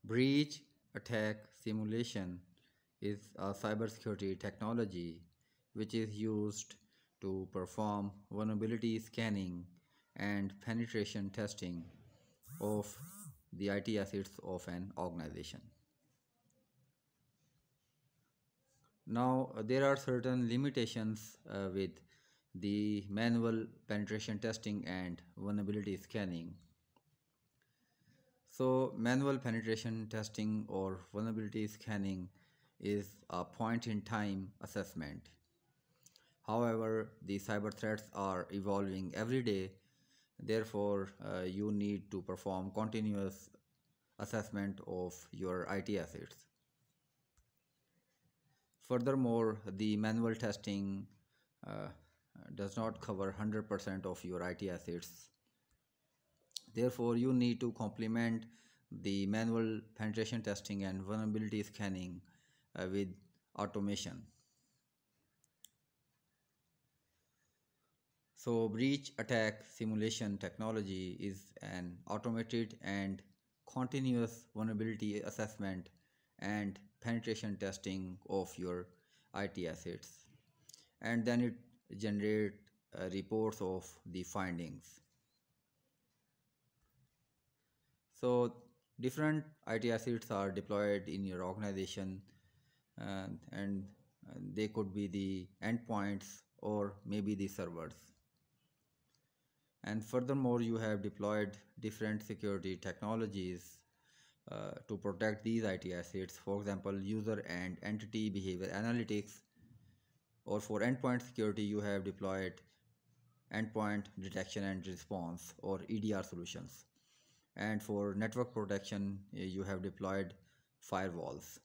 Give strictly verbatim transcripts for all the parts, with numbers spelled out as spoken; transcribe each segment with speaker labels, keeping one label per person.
Speaker 1: Breach attack simulation is a cybersecurity technology which is used to perform vulnerability scanning and penetration testing of the I T assets of an organization. Now, uh, there are certain limitations uh, with the manual penetration testing and vulnerability scanning. So, manual penetration testing or vulnerability scanning is a point in time assessment. However, the cyber threats are evolving every day, therefore, uh, you need to perform continuous assessment of your I T assets. Furthermore, the manual testing uh, does not cover one hundred percent of your I T assets. Therefore, you need to complement the manual penetration testing and vulnerability scanning uh, with automation. So, breach attack simulation technology is an automated and continuous vulnerability assessment and penetration testing of your I T assets, and then it generate uh, reports of the findings. So different I T assets are deployed in your organization, and, and uh, they could be the endpoints or maybe the servers. And furthermore, you have deployed different security technologies uh, to protect these I T assets. For example, user and entity behavior analytics, or for endpoint security, you have deployed endpoint detection and response or E D R solutions. And for network protection, uh, you have deployed firewalls.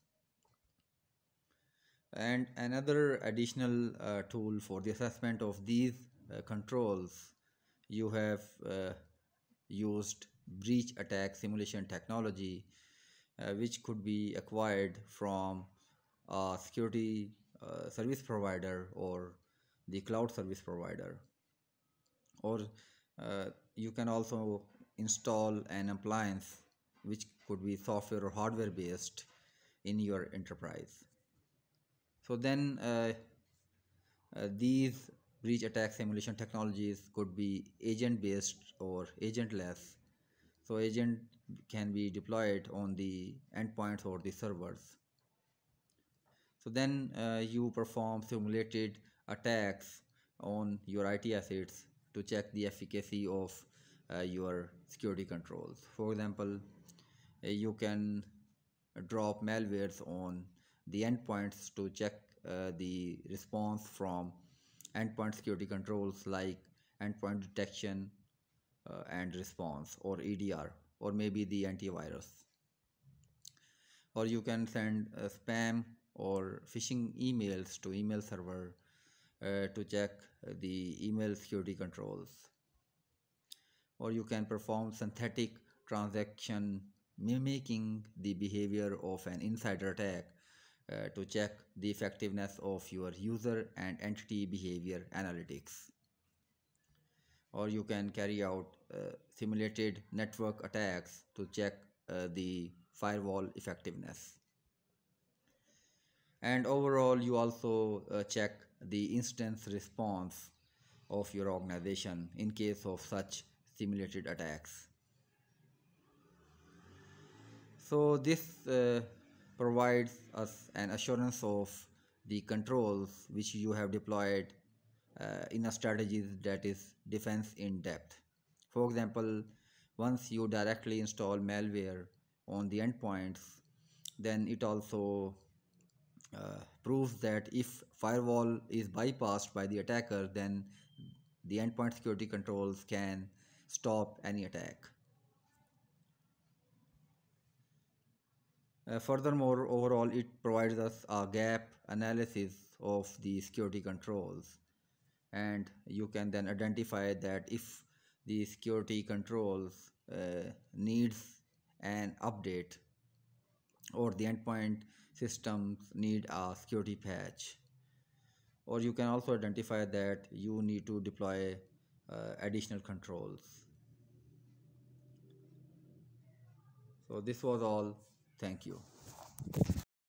Speaker 1: And another additional uh, tool for the assessment of these uh, controls, you have uh, used breach attack simulation technology, uh, which could be acquired from a security uh, service provider or the cloud service provider, or uh, you can also install an appliance which could be software or hardware based in your enterprise. So then uh, uh, these breach attack simulation technologies could be agent based or agentless. So agent can be deployed on the endpoints or the servers. So then uh, you perform simulated attacks on your I T assets to check the efficacy of uh, your security controls. For example, uh, you can drop malwares on the endpoints to check uh, the response from endpoint security controls like endpoint detection uh, and response, or E D R, or maybe the antivirus. Or you can send uh, spam or phishing emails to email server uh, to check uh, the email security controls. Or you can perform synthetic transaction mimicking the behavior of an insider attack uh, to check the effectiveness of your user and entity behavior analytics. Or you can carry out uh, simulated network attacks to check uh, the firewall effectiveness. And overall, you also uh, check the instance response of your organization in case of such simulated attacks. So this uh, provides us an assurance of the controls which you have deployed uh, in a strategy that is defense in depth. For example, once you directly install malware on the endpoints, then it also uh, proves that if firewall is bypassed by the attacker, then the endpoint security controls can stop any attack. Uh, furthermore, overall, it provides us a gap analysis of the security controls, and you can then identify that if the security controls uh, needs an update, or the endpoint systems need a security patch, or you can also identify that you need to deploy uh, additional controls. So this was all. Thank you.